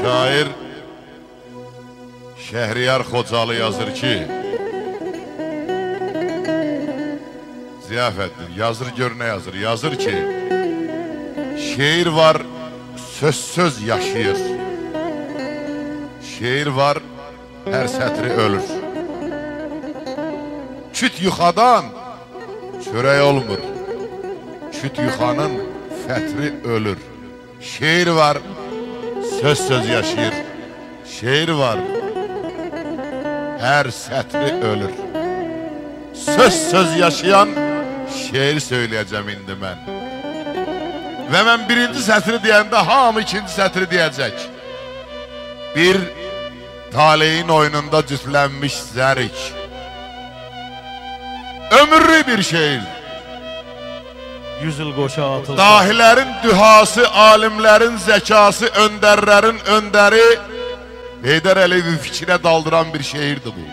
Şair Şəhriyar Xocalı yazır ki, Ziyafəttin yazır, gör nə yazır. Yazır ki, şeir var, söz yaşayır. Şeir var, hər sətri ölür. Küt yuxadan çörək olmur. Küt yuxanın fətri ölür. Şeir var, söz yaşayır. Şeir var, hər sətri ölür. Söz yaşayan şeir söyləyəcəm indi mən. Və mən birinci sətri deyəndə hamı ikinci sətri deyəcək. Bir taleyin oyununda cütlənmiş zərik. Ömürlü bir şeir. 100 il qoşa atılsa. Dahilərin dühası, alimlərin zəkası, öndərlərin öndəri Heydər Əliyevi fikrə daldıran bir şeirdir bu.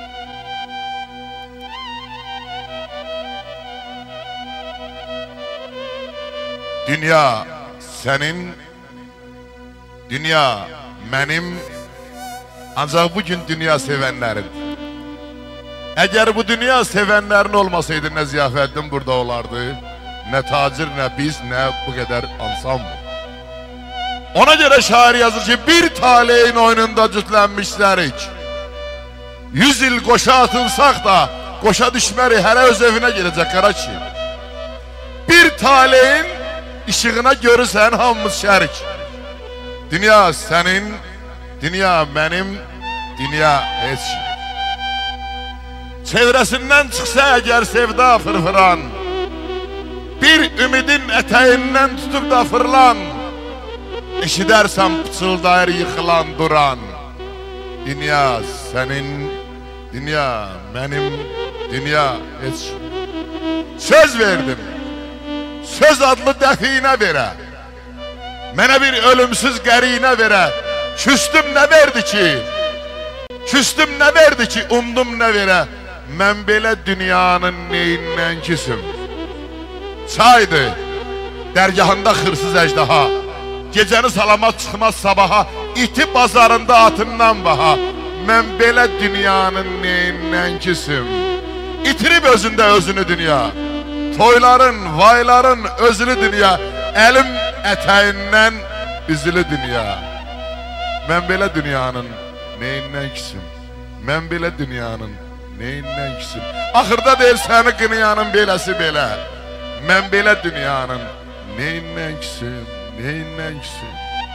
Dünya sənin, dünya mənim, ancaq bugün dünya sevənlərin. Əgər bu dünya sevənlərin olmasaydı nə Ziyafəddin burada olardı, nə tacir, nə biz, nə bu qədər ansambl. Ona görə şair yazır ki, bir taleyin oyununda cütlənmiş zərik. 100 il qoşa atılsaq da, qoşa düşməri hərə öz evinə gedəcək qara kişi. Bir taleyin işığına görürsən hamımız şərik. Dünya sənin, dünya mənim, dünya heç kim. Çevrəsindən çıxsa əgər sevda fırfıran, bir ümidin ətəyindən tutub da fırlan, eşidərsən pıçıldayır yıxılan duran. Dünya sənin, dünya mənim, dünya heç kim. Söz verdim, söz adlı dəfinə verə, mənə bir ölümsüz qərinə verə. Küstüm nə verdi ki, küstüm nə verdi ki, umdum nə verə. Mən belə dünyanın neyindən küsüm. Çaydı, dərgahında xırsız əjdaha, gecəni salamat çıxmaz sabaha, iti bazarında atından baha. Mən belə dünyanın neyindən küsüm. İtirib özündə özünü dünya, toyların, vayların özülü dünya, əlim ətəyindən üzülü dünya. Mən belə dünyanın neyindən küsüm. Mən belə dünyanın neyindən küsüm. Axırda deyir səni qınayanın beləsi belə. Mən belə dünyanın neyindən küsüm, neyindən küsüm.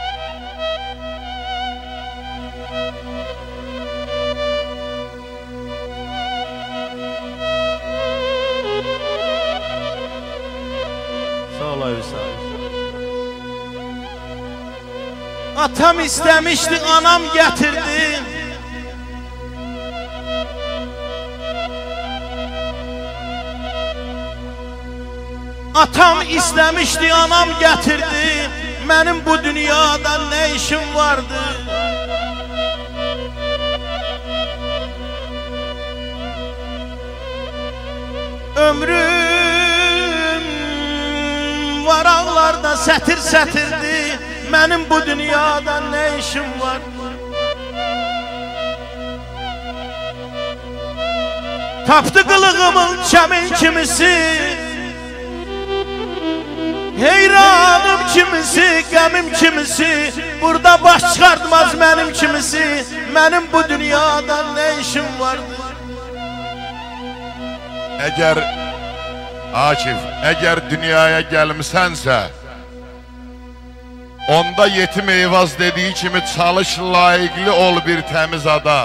Sağ ol Ayvisa. Atam istemişti, anam getirdi. Atam istemişti, anam getirdi. Benim bu dünyada ne işim vardı? Ömrüm var ağlarda sətir sətirdi. Benim bu dünyada ne işim var? Tapdı qılığımın çəmin kimisi, heyranım kimisi, qəmim kimisi, burada baş çıxartmaz mənim kimisi. Mənim bu dünyada ne işim vardı? Əgər Akif, əgər dünyaya gəlmisənsə, onda yetim Eyvaz dediği kimi çalış, layiqli ol bir təmiz ada.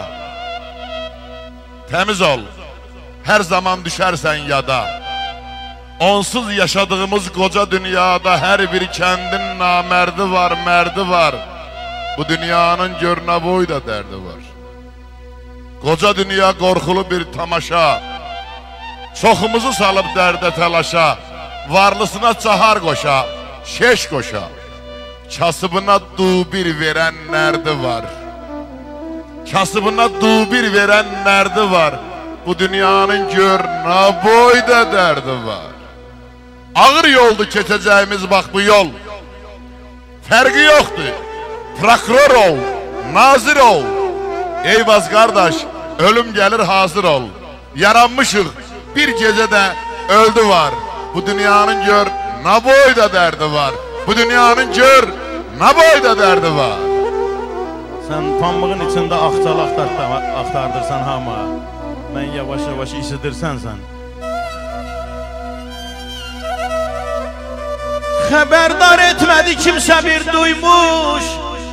Təmiz ol, hər zaman düşərsən yada. Onsuz yaşadığımız qoca dünyada hər bir kəndin namərdi var, mərdi var. Bu dünyanın görünə boy da dərdi var. Qoca dünya qorxulu bir tamaşa, çoxumuzu salıb dərdə təlaşa. Varlısına çahar qoşa, şeş qoşa, kasıbına dubir verən nərdi var. Kasıbına dubir verən nərdi var. Bu dünyanın görünə boy da dərdi var. Ağır yoldu keçəcəyimiz bax bu yol. Fərqi yoxdur. prokuror ol, nazir ol. Eyvaz qardaş, ölüm gelir hazır ol. Yaranmışıq, bir gecədə öldü var. Bu dünyanın gör, nə boyda dərdi var. Bu dünyanın gör, nə boyda dərdi var. Sen pambığın içinde akçal aktardırsan hama. Ben yavaş yavaş isidirsen sen. Xəbərdar etmədi kimsə bir duymuş.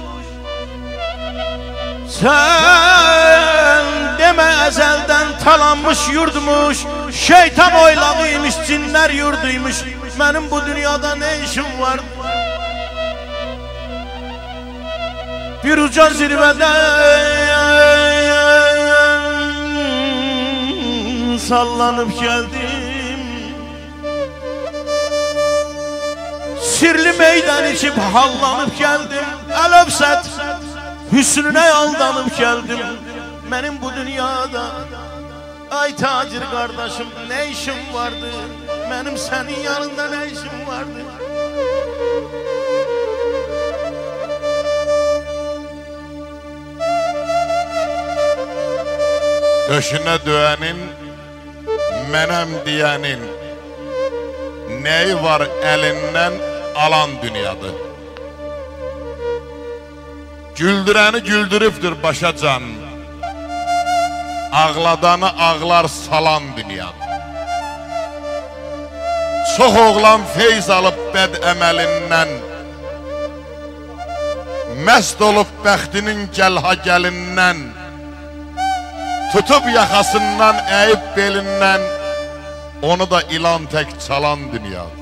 Sən demə əzəldən talanmış yurdmuş. Şeytan oylağıymış, cinlər yurduymuş. Mənim bu dünyada nə işim var? Bir uca zirvədən sallanıb gəldim. Sirli meydan içib hallanıb gəldim. Ələvsət hüsnünə aldanıb gəldim. Mənim bu dünyada ay tacir qardaşım nə işim vardı? Mənim sənin yanında nə işim vardı? Döşünə döyənin, mənəm deyənin nəyi var əlindən alan dünyadır. Güldürəni güldürübdür başa can, ağladanı ağlar salan dünyadır. Çox oğlan feyz alıb bəd əməlindən, məst olub bəxtinin gəlha gəlindən, tutub yaxasından, əyib belindən, onu da ilan tək çalan dünyadır.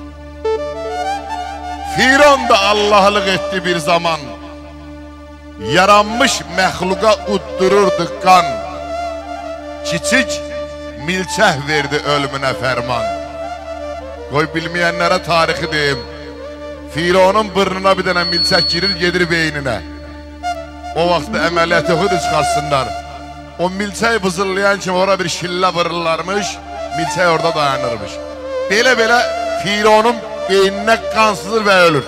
Firon da Allahlıq etdi bir zaman, yaranmış məxluqa uddururdu qan, kiçik milçəh verdi ölümünə fərman. Qoy bilməyənlərə tarixi deyim, Fironun bırnına bir dənə milçək girir, gedir beyninə. O vaxtda əməliyyat yoxudur, çıxarsınlar. O milçək vızırlayan kimi ora bir şillə vırırlarmış, milçək orada dayanırmış. Belə-belə Fironun beyninə qan sızır və ölür.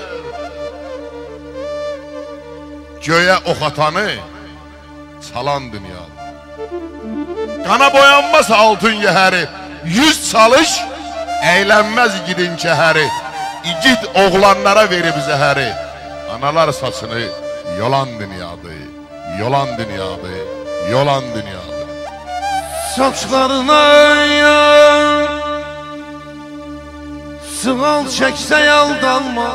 Göyə ox atanı çalan dünyadır. Qana boyanmaz altın yəhəri, yüz çalış, əylənməz igidin kəhəri. İgid oğlanlara verib zəhəri. Analar saçını yolan dünyadır, yolan dünyadır, yolan dünyadır. Saçlarına sığal çəksə aldanma.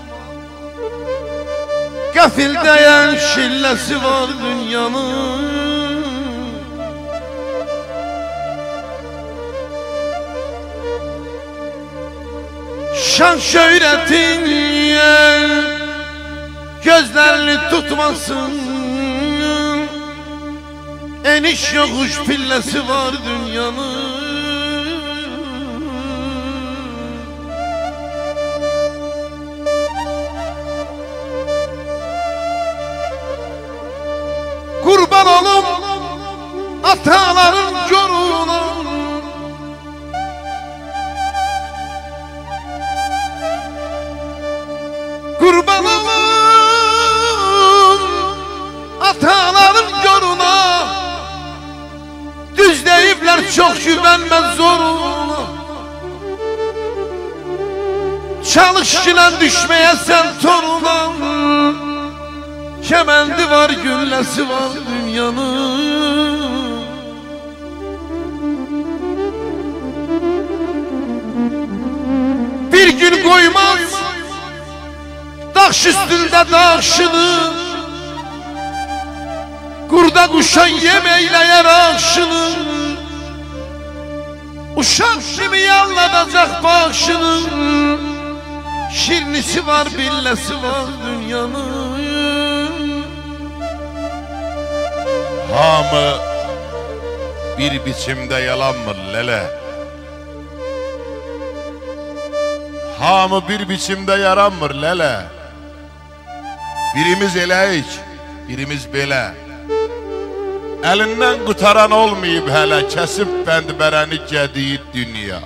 Qəfil dəyən şilləsi var dünyanın. Şan şöhretin gözlerini tutmasın. Eniş yokuş pillesi var dünyanın. Kurban olum ataların yoruna. Kurban olum ataların yoruna. Düz deyiblər çox güvənməz zoruna. Çalış kilən düşməyəsən toruna. Kemendi var, güllesi var dünyanın. Bir gün koymaz daş üstünde daşını. Kurda kuşan yemeyleyer akşını. Uşak kimi yanladacak başını. Şirnisi var, billesi var dünyanın. Hamı bir biçimdə yalanmır lələ. Hamı bir biçimdə yaranmır lələ. Birimiz eləyik, birimiz belə. Əlindən qutaran olmayıb hələ, kəsib bəndbərəni gədiyi dünya.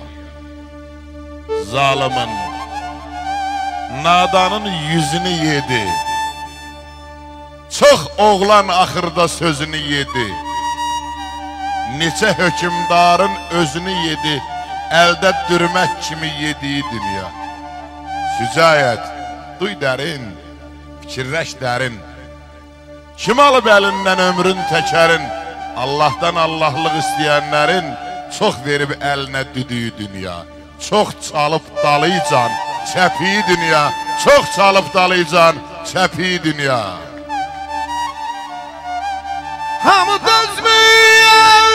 Zalimin, nadanın yüzünü yedi. Çox oğlan axırda sözünü yedi. Neçə hökümdarın özünü yedi. Əldə dürmək kimi yediyi dünya. Sücayət, duy dərin, fikirləş dərin. Kim alıb əlindən ömrün təkərin? Allahdan Allahlıq istəyənlərin çox verib əlinə düdüyü dünya. Çox çalıb dalıcan, çəpiyi dünya. Çox çalıb dalıcan, çəpiyi dünya. Hamı dözmüyor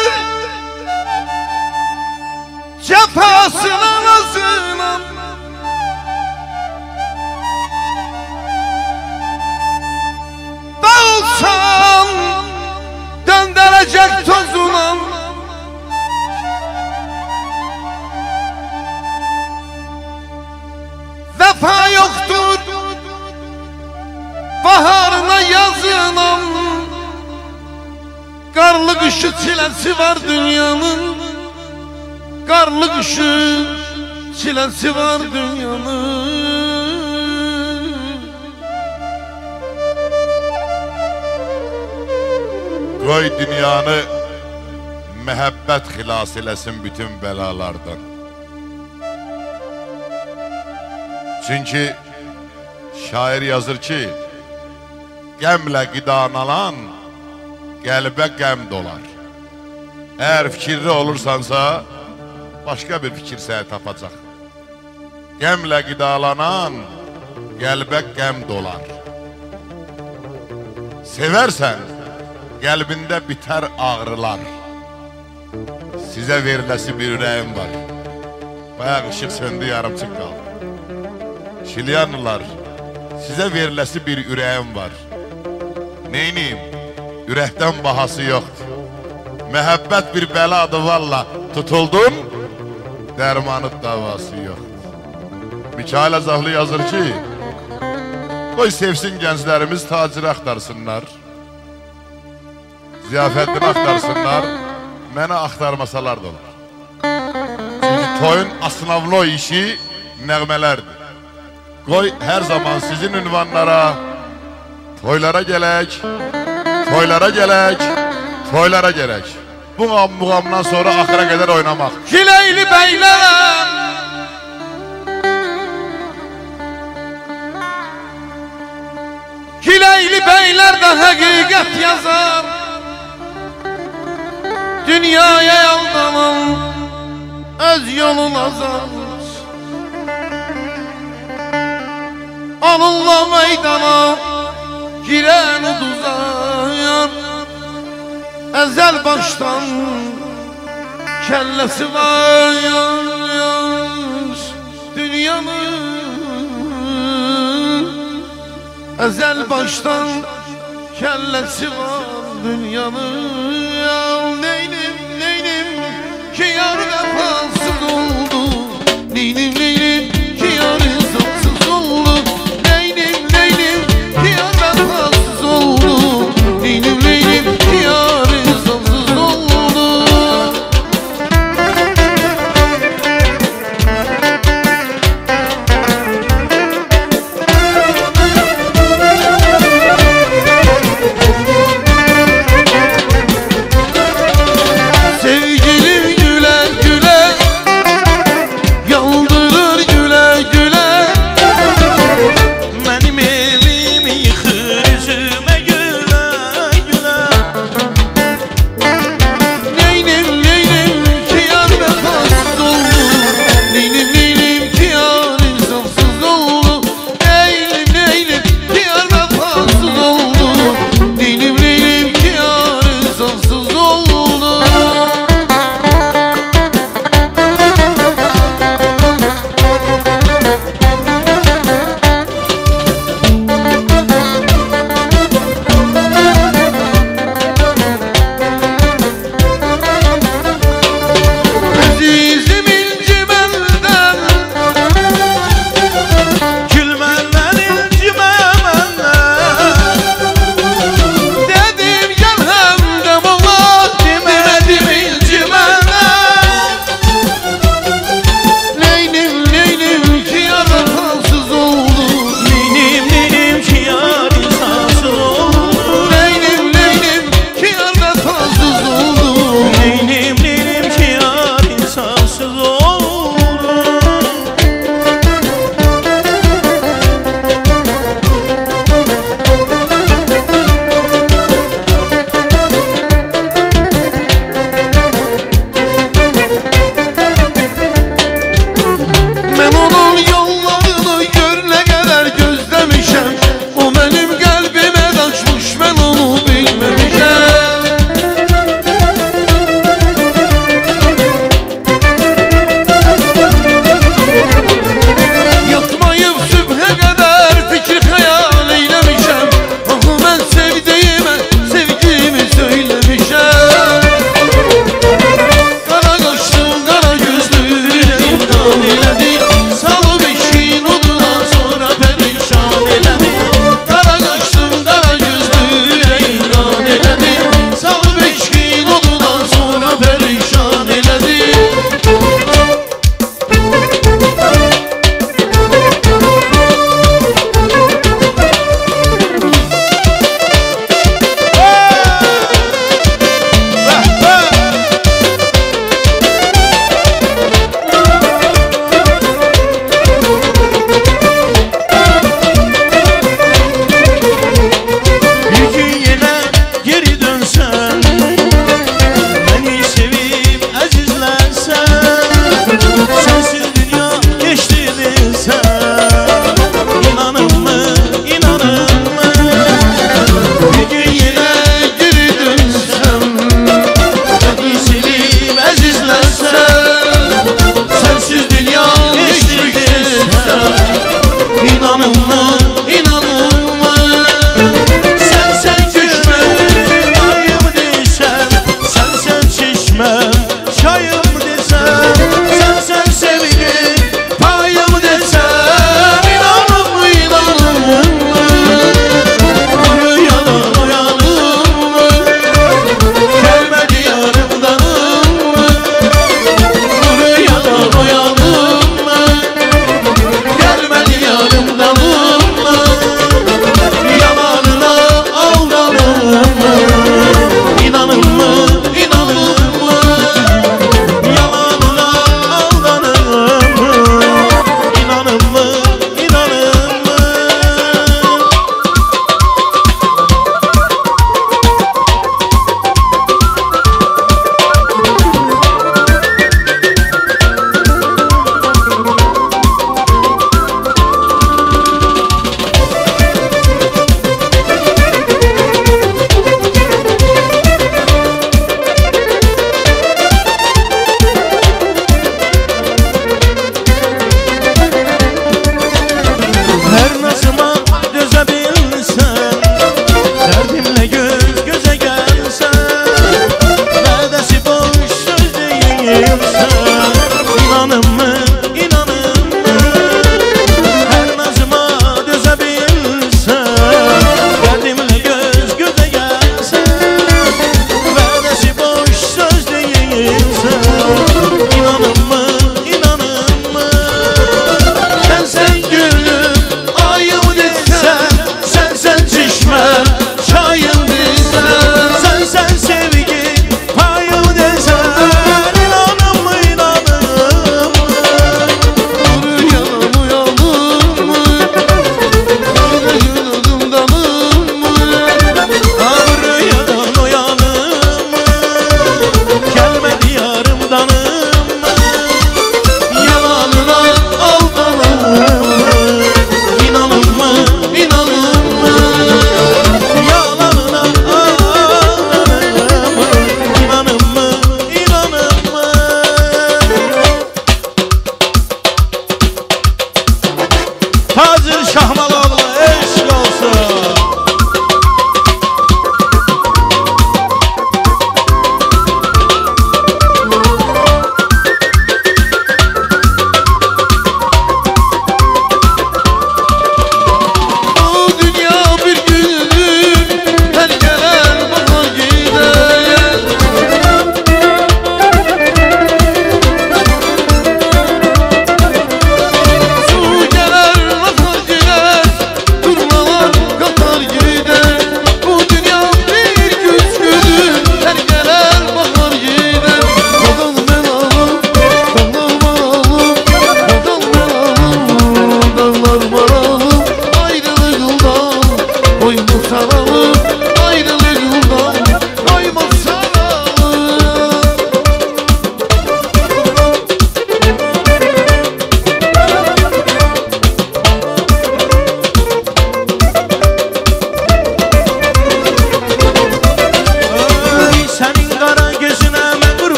cefasına nazına. Dağılsan döndürecek tozuna. Vefa yoktur baharına yazılan. Karlı kışı çilesi var dünyanın. Karlı kışı çilesi var dünyanın. Qoy dünyanı məhəbbət xilas eləsin bütün bəlalardan. Çünki şair yazır ki, qəmlə qidanalan qəlbə qəm dolar. Əgər fikirli olursansa, başqa bir fikir səni tapacaq. Qəmlə qidalanan qəlbə qəm dolar. Sevərsən, qəlbində bitər ağrılar. Sizə veriləsi bir ürəyim var. Bayaq ışıq söndü, yarımçıq qaldı. Şilyanlılar, sizə veriləsi bir ürəyim var. Neyniyim? Ürəkdən bahası yoxdur. Məhəbbət bir bəladır valla. Tutuldun, dərmanı davası yoxdur. Mikail Azahlı yazır ki, qoy sevsin gənclərimiz taciri axtarsınlar. Ziyafətini axtarsınlar, mənə axtarmasalar da olur. Çünki toyun asnavlo işi nəğmələrdir. Qoy hər zaman sizin ünvanlara, toylara gələk, toylara gələk, toylara gələk. Bu muğamdan sonra axıra qədər oynamaq. Gileyli beyler, Gileyli beyler de hakikat yazar. Dünyaya aldanan öz yolun azar. Onunla meydana giren uduzar. Ezel baştan kellesi var dünyanın. Ezel baştan kellesi var dünyanın. Neynim neynim ki yar vefasız oldu. Neynim neynim ki yar insafsız oldu. Neynim neynim ki yar vefasız oldu. Neynim neynim ki yar insafsız oldu.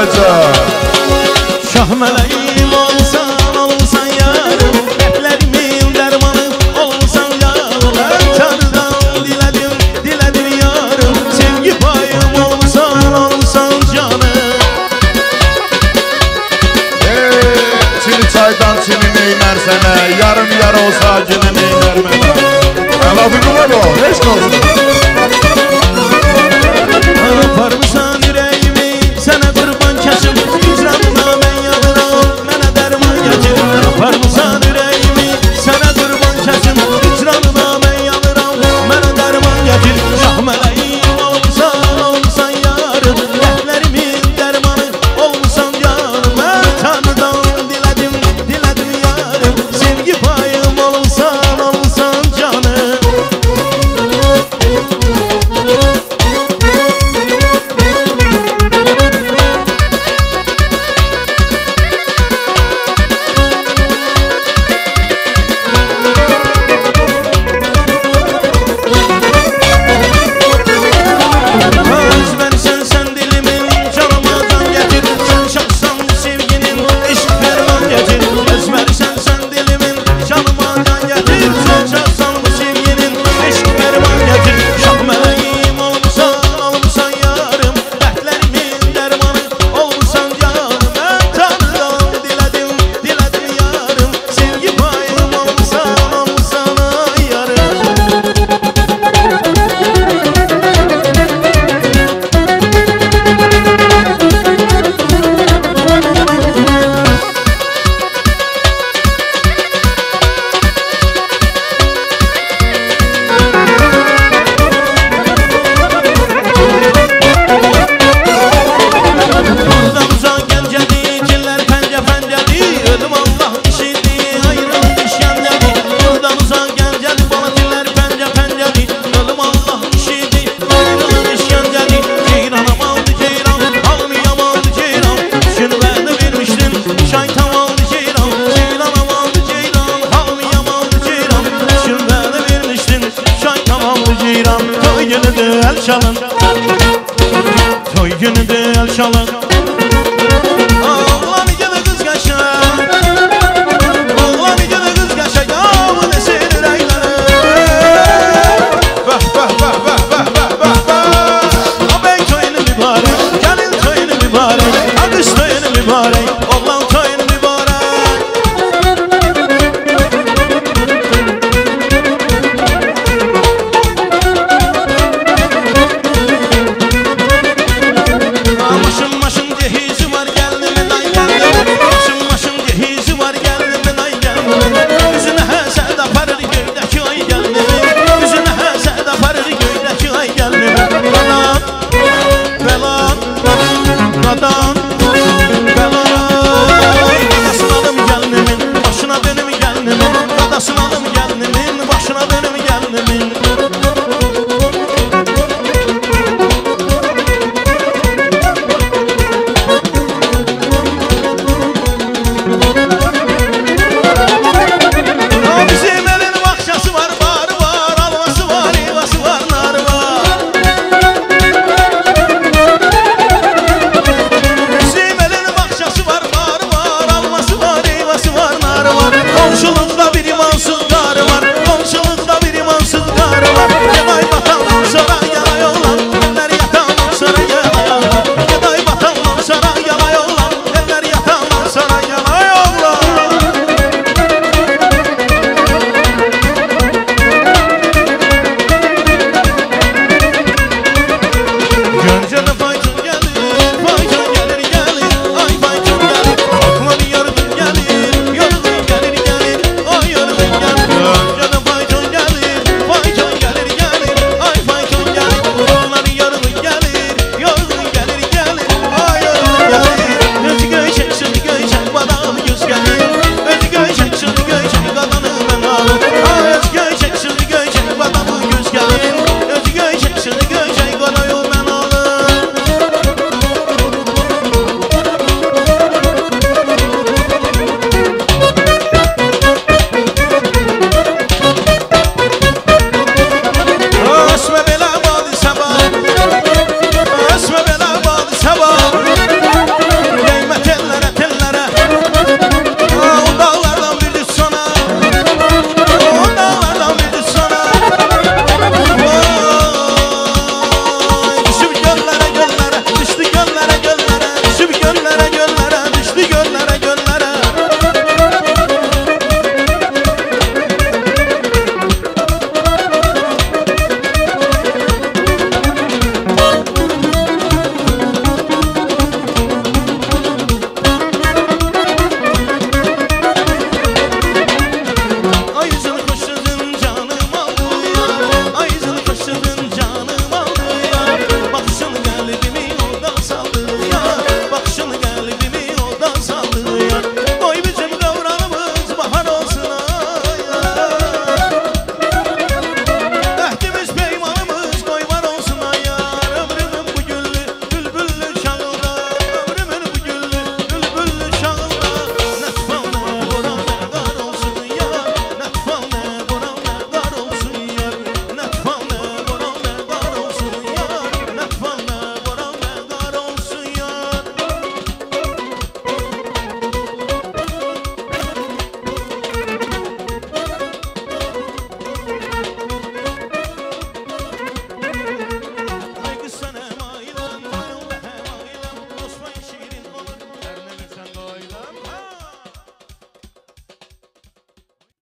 olacak. Şah meleğim olsan yarım, dertlerimin dermanı olsan yarım. Ben Tanrı'dan diledim yarım, sevgi payım olsan canım. Çini çaydan çini neyler sene, yarım yar olsa gene neyler mene. Elafı var o, hiç olsun. Aparmışsan yüreğimi sana kurban kesim, hicranına ben yanıram, mənə derman getir. Aparmışsan yüreğimi sana kurban kesim, hicranına ben yanıram, mənə derman getir. Şah meleğim olsan yarım, dertlerimin dermanı olsan canım. Ben Tanrı'dan diledim yarım, sevgi payım olsan canım. Toy günüdür el çalın, toy günüdür el çalın.